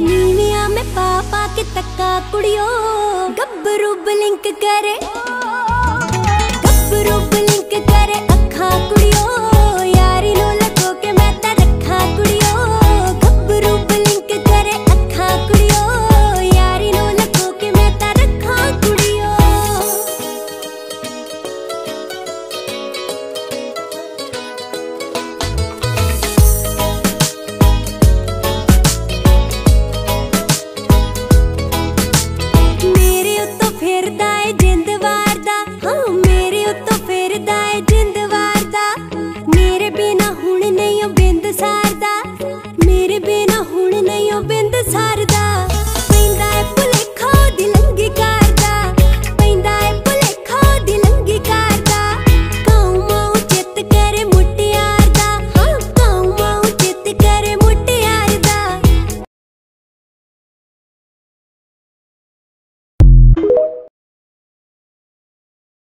Nivea में पापा के तक्का कुड़ियो गब्बरू ब्लिंक करे, गब्बरू ब्लिंक करे अखा।